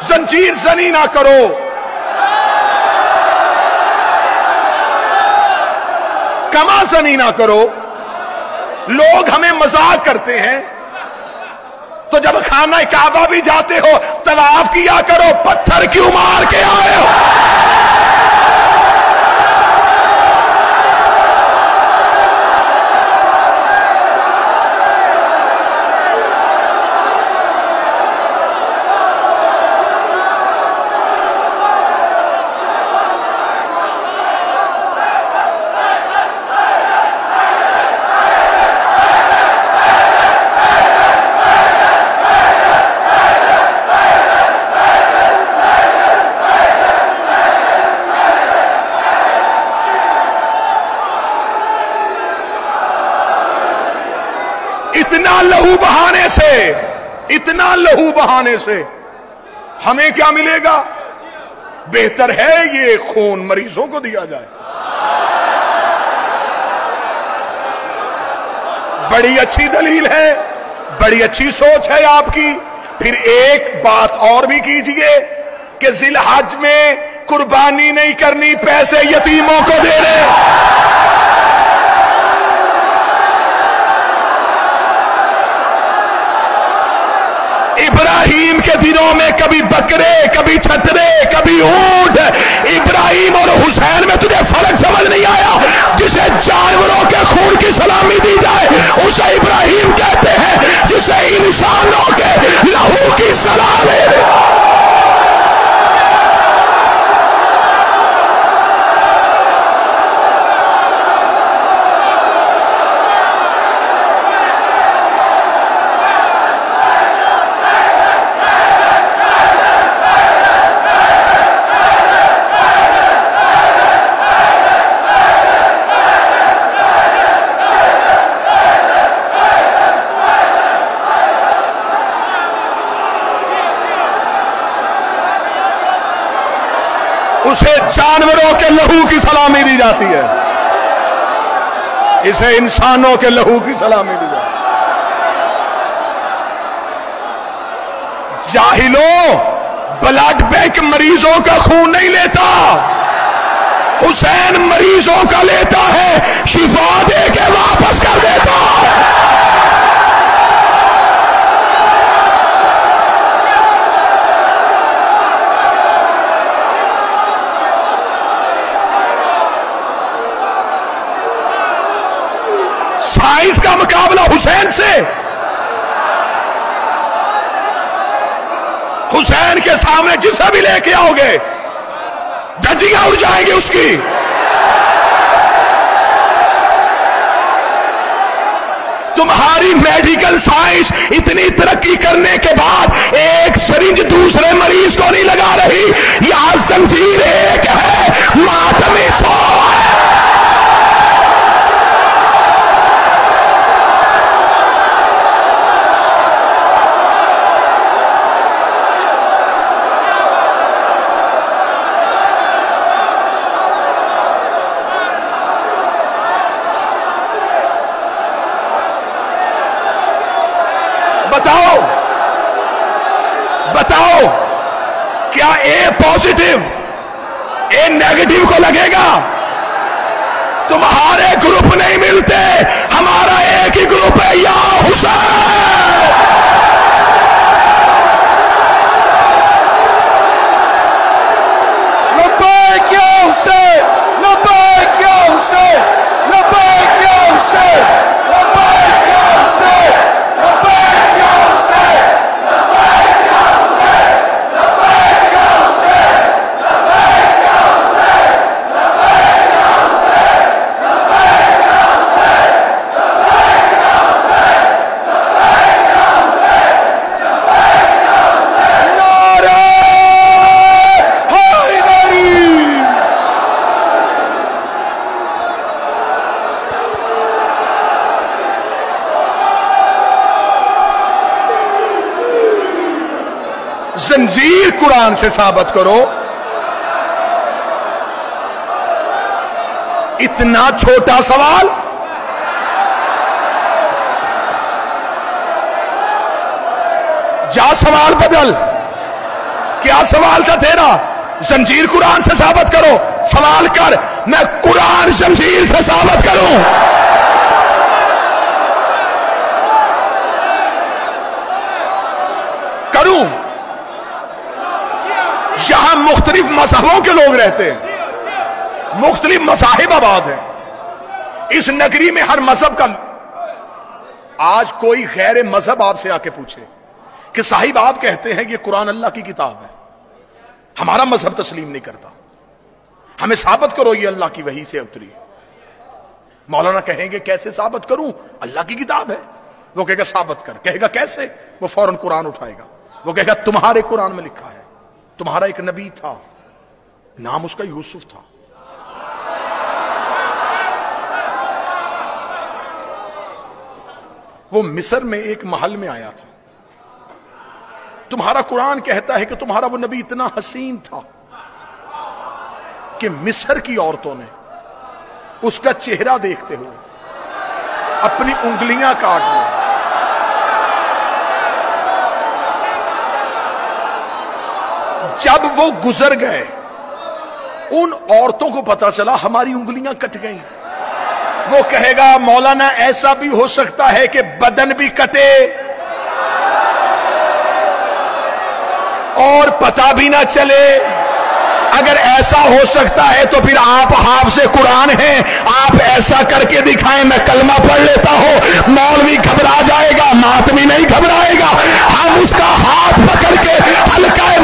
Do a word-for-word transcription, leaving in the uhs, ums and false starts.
زنجیر زنی نہ کرو. کما زنی نہ کرو. لوگ ہمیں مذاق کرتے ہیں تو جب خانہ کعبہ بھی جاتے ہو طواف کیا کرو. پتھر کیوں مار کے آئے ہو؟ اتنا لہو بہانے سے اتنا لہو بہانے سے ہمیں کیا ملے گا؟ بہتر ہے یہ خون مریضوں کو دیا جائے. بڑی اچھی دلیل ہے, بڑی اچھی سوچ ہے آپ کی. پھر ایک بات اور بھی کیجئے کہ ذی الحج میں قربانی نہیں کرنی, پیسے یتیموں کو دے رہے. ابراہیم کے دنوں میں کبھی بکرے, کبھی چھترے, کبھی اونٹ. ابراہیم اور حسین میں تجھے فرق سمجھ نہیں آیا؟ جسے جانوروں کے خون کی سلامی دی جائے اسے ابراہیم کہتے ہیں, جسے انسانوں کے لہو کی سلامی. اسے جانوروں کے لہو کی سلامی دی جاتی ہے, اسے انسانوں کے لہو کی سلامی دی جاتی ہے. جاہلوں, بلڈ بینک مریضوں کا خون نہیں لیتا, حسین مریضوں کا لیتا ہے, شفا دے کے واپس کر دیتا. سائنس کا مقابلہ حسین سے, حسین کے سامنے جسے بھی لے کے آؤ گے دھجیاں اڑ جائیں گے اس کی. تمہاری میڈیکل سائنس اتنی ترقی کرنے کے بعد ایک سرنج دوسرے مریض کو نہیں لگا رہی. یہاں زنجیر ایک ہے, ماتمی سو ہے. بتاؤ بتاؤ کیا اے پوزیٹیو اے نیگیٹو کو لگے گا؟ تمہارے گروپ نہیں ملتے, ہمارا ایک ہی گروپ ہے, یا حسین. لبیک یا حسین, لبیک یا حسین, لبیک یا حسین, لبیک یا حسین, لبیک یا حسین, لبیک یا حسین, لبیک یا حسین, لبیک یا حسین, لبیک یا حسین, لبیک یا حسین, لبیک یا حسین, لبیک یا حسین, لبیک یا حسین. نعرہ حیدری. زنجیر قرآن سے ثابت کرو. اتنا چھوٹا سوال, جا سوال بدل. کیا سوال تھا تیرا؟ زنجیر قرآن سے ثابت کرو. سوال کر، میں قرآن زنجیر سے ثابت کروں. کروں. یہاں مختلف مذہبوں کے لوگ رہتے ہیں، مختلف مذاہب آباد ہیں اس نگری میں. ہر مذہب کا آج کوئی غیر مذہب آپ سے آ کے پوچھے کہ صاحب آپ کہتے ہیں یہ قرآن اللہ کی کتاب ہے، ہمارا مذہب تسلیم نہیں کرتا، ہمیں ثابت کرو یہ اللہ کی وحی سے اتری. مولانا کہیں گے کیسے ثابت کروں؟ اللہ کی کتاب ہے. وہ کہے گا ثابت کر. کہے گا کیسے؟ وہ فوراً قرآن اٹھائے گا. وہ کہے گا تمہارے قرآن میں لکھا ہے، تمہارا ایک نبی تھا، نام اس کا یوسف تھا. وہ مصر میں ایک محل میں آیا تھا. تمہارا قرآن کہتا ہے کہ تمہارا وہ نبی اتنا حسین تھا کہ مصر کی عورتوں نے اس کا چہرہ دیکھتے ہوئے اپنی انگلیاں کاٹ لی. جب وہ گزر گئے ان عورتوں کو پتا چلا ہماری انگلیاں کٹ گئیں. وہ کہے گا مولانا ایسا بھی ہو سکتا ہے کہ بدن بھی کٹے اور پتہ بھی نہ چلے. اگر ایسا ہو سکتا ہے تو پھر آپ حافظ قرآن ہیں، آپ ایسا کر کے دکھائیں، میں کلمہ پڑھ لیتا ہوں. مولوی گھبرا جائے گا، ماتمی نہیں گھبرائے گا. ہم اس کا ہاتھ پکڑ کے ہلکا